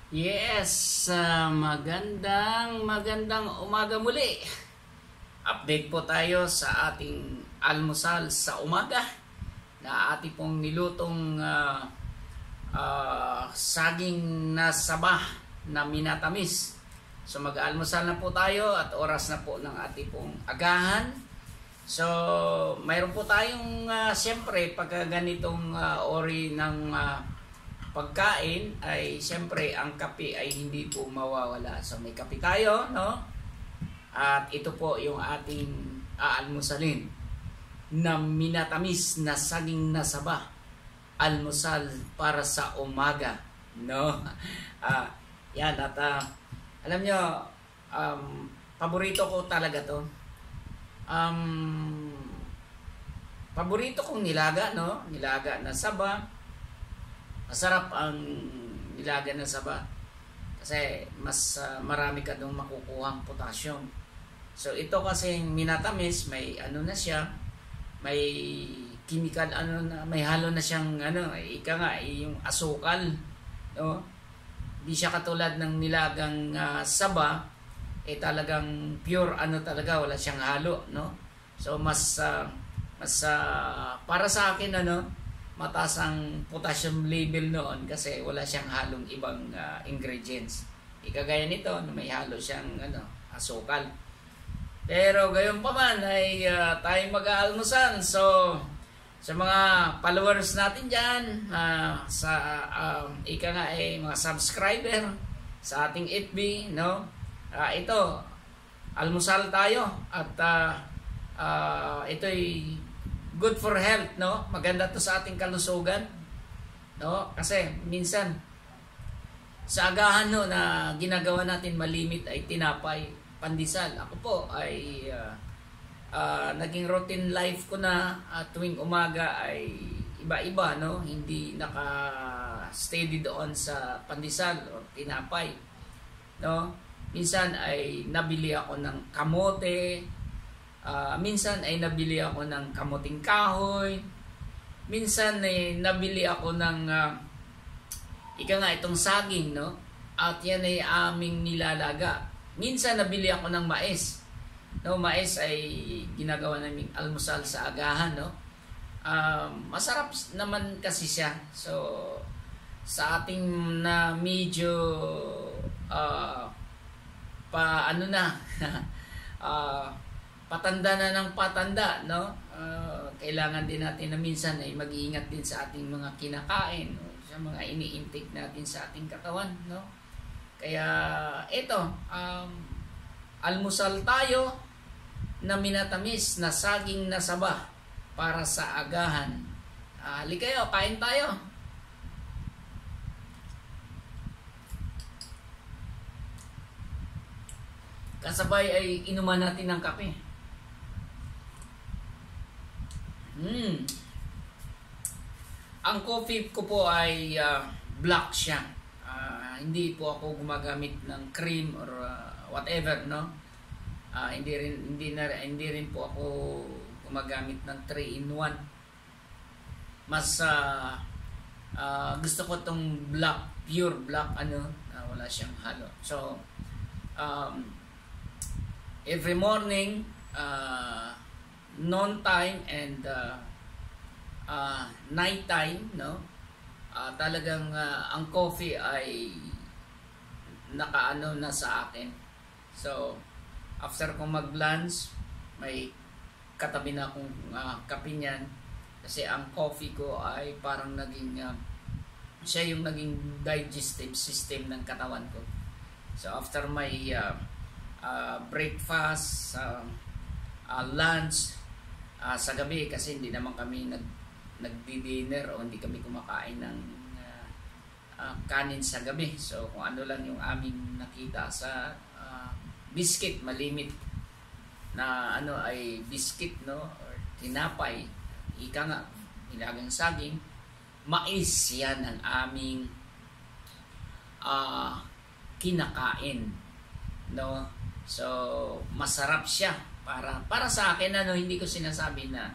Yes, magandang umaga muli. Update po tayo sa ating almusal sa umaga na ating pong nilutong saging na saba na minatamis. So mag-almusal na po tayo at oras na po ng ating pong agahan. So mayroon po tayong siyempre pagka ganitong ori ng pagkain ay siyempre ang kape ay hindi po mawawala. So may kape tayo, no? At ito po yung ating aalmusalin na minatamis na saging na saba. Almusal para sa umaga, no? Yan at alam nyo, paborito ko talaga to. Paborito kong nilaga, no? Nilaga na saba. Masarap ang nilaga na saba kasi mas marami ka doon makukuhang potassium. So ito kasi minatamis, may ano na siya, may chemical may halo na siyang ika nga yung asukal, no? Di siya katulad ng nilagang saba, talagang pure talaga, wala siyang halo, no? So mas para sa akin mataas ang potassium level noon kasi wala siyang halong ibang ingredients. Ikagaya nito, may halo siyang asukal. Pero gayon pa man ay tayo mag-aalmusan. So sa mga followers natin dyan, sa mga subscriber sa ating FB, no? Ito, almusal tayo at ito'y good for health, no? Maganda to sa ating kalusugan, no? Kasi minsan sa agahan na ginagawa natin malimit ay tinapay, pandesal. Ako po ay naging routine life ko na tuwing umaga ay iba-iba, no? Hindi naka-steady doon sa pandesal o tinapay, no? Minsan ay nabili ako ng kamote. Minsan ay nabili ako ng kamuting kahoy. Minsan ay nabili ako ng itong saging, no? At yan ay aming nilalaga. Minsan nabili ako ng mais. No, mais ay ginagawa namin almusal sa agahan, no? Masarap naman kasi siya. So sa ating na medyo patanda na ng patanda, no? Kailangan din natin na minsan ay mag-iingat din sa ating mga kinakain, no? Sa mga ini-intake natin sa ating katawan, no? Kaya ito, almusal tayo na minatamis na saging na saba para sa agahan. Halika kayo, kain tayo. Kasabay ay inuman natin ng kape. Ang coffee ko po ay black siya. Hindi po ako gumagamit ng cream or whatever, no? Hindi rin po ako gumagamit ng 3-in-1. Mas gusto ko tong black, pure black wala siyang halo. So every morning, noon time and night time, no? Talagang ang coffee ay nakaano na sa akin. So after kong mag-lunch, may katabi na akong kape niyan kasi ang coffee ko ay parang naging siya yung naging digestive system ng katawan ko. So after my breakfast, lunch, sa gabi kasi hindi naman kami nagdi-dinner o hindi kami kumakain ng kanin sa gabi. So kung ano lang yung aming nakita sa biscuit, malimit na ay biscuit, no? Or tinapay, ika nga, nilagang saging, mais, yan ang aming kinakain, no? So masarap siya para sa akin, hindi ko sinasabi na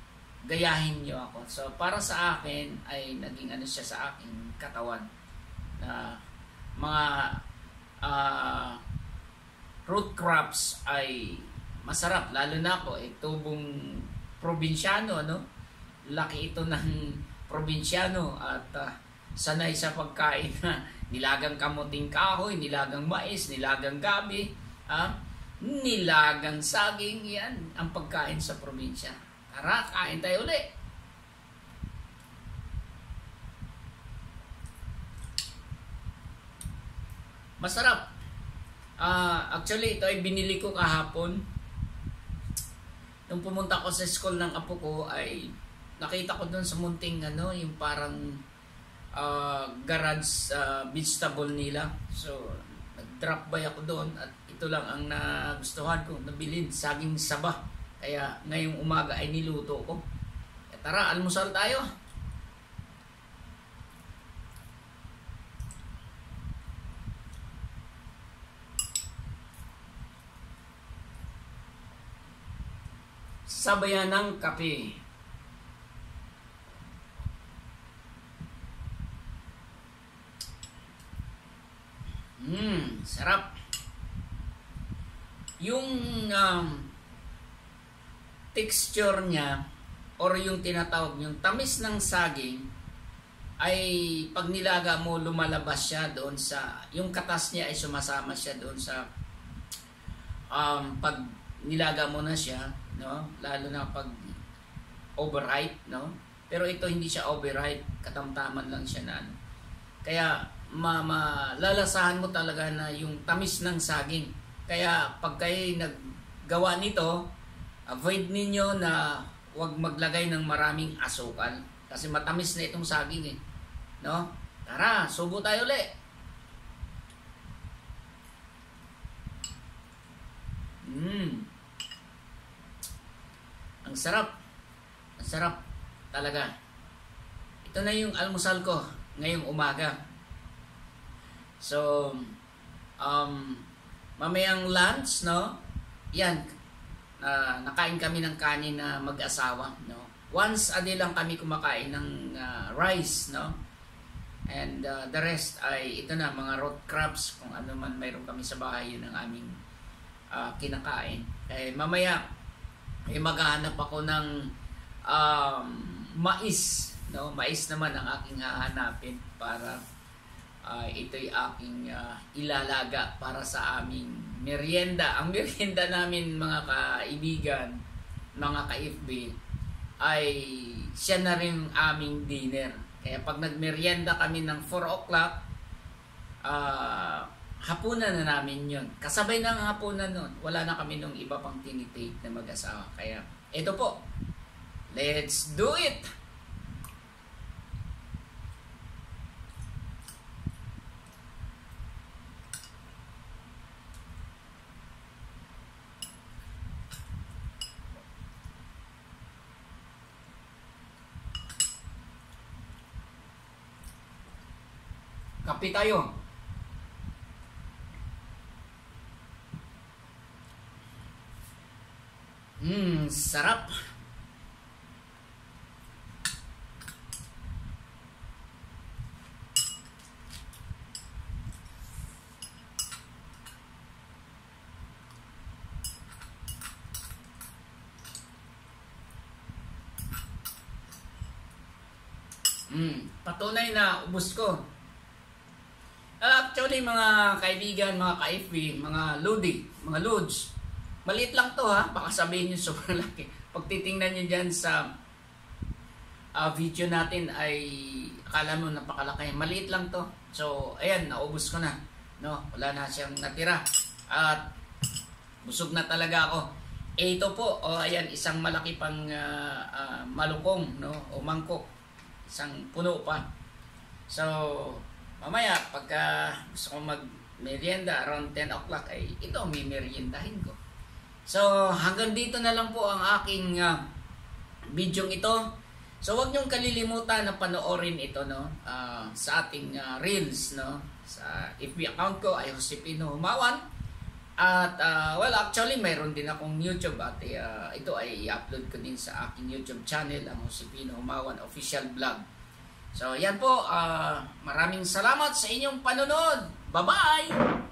gayahin niyo ako. So para sa akin ay naging siya sa aking katawan. na mga root crops ay masarap, lalo na ako tubong probinsyano, ano, laki ito ng probinsyano at sanay sa pagkain na nilagang kamuting kahoy, nilagang mais, nilagang gabi, nilagang saging. Yan ang pagkain sa probinsya. Tara, kain tayo ulit. Masarap. Actually, ito ay binili ko kahapon. Nung pumunta ko sa school ng apo ko, ay nakita ko doon sa munting yung parang garage vegetable nila. So, nag-drop by ako doon at ito lang ang nagustuhan ko. Nabilin, saging saba. Kaya ngayong umaga ay niluto ko. Tara, almusal tayo. Sabayan ng kape. Sarap. Yung texture niya or yung tinatawag yung tamis ng saging ay pag nilaga mo lumalabas siya doon sa yung katas niya ay sumasama siya doon sa pag nilaga mo na siya, no? Lalo na pag overripe, no? Pero ito hindi siya overripe, katamtaman lang siya na kaya malalasahan mo talaga na yung tamis ng saging. Kaya pag kayo naggawa nito, avoid ninyo na huwag maglagay ng maraming asukal kasi matamis na itong saging eh. No? Tara, subo tayo ulit. Ang sarap. Ang sarap talaga. Ito na yung almusal ko ngayong umaga. So, mamayang lunch, no? Yan. Nakain kami ng kanin na mag-asawa, no? Once a day lang kami kumakain ng rice, no? And the rest ay ito na, mga root crabs, kung ano man mayroon kami sa bahay, yun ang aming kinakain. Mamaya, maghahanap ako ng mais, no? Mais naman ang aking hahanapin para ito'y aking ilalaga para sa aming merienda. Ang merienda namin, mga kaibigan, mga ka-FB, ay siya na rin aming dinner. Kaya pag nagmerienda kami ng 4 o'clock, hapunan na namin yun. Kasabay ng hapunan nun. Wala na kami nung iba pang tinitake na mag-asawa. Kaya ito po, let's do it! Kape tayo. Sarap. Patunay na ubos ko. Actually, mga kaibigan, mga ka-FB, mga Lodi, mga Lods, maliit lang to ha, baka sabihin nyo sobrang laki. Pag titingnan nyo dyan sa video natin ay akala mo napakalaki. Maliit lang to. So, ayan, naubos ko na. No? Wala na siyang natira. At busog na talaga ako. Ito po, ayan, isang malaki pang malukong, no? O mangkok. Isang puno pa. So, mamaya, pagka gusto ko mag-merienda around 10 o'clock, ay ito ang mimeriendahin ko. So, hanggang dito na lang po ang aking video ito. So, huwag niyong kalilimutan na panoorin ito, no? Sa ating Reels, no? Sa FB account ko ay Josepino Humawan. At, well, actually, mayroon din akong YouTube at ito ay i-upload ko din sa aking YouTube channel, ang Josepino Humawan Official Vlog. So yan po, maraming salamat sa inyong panonood. Bye-bye!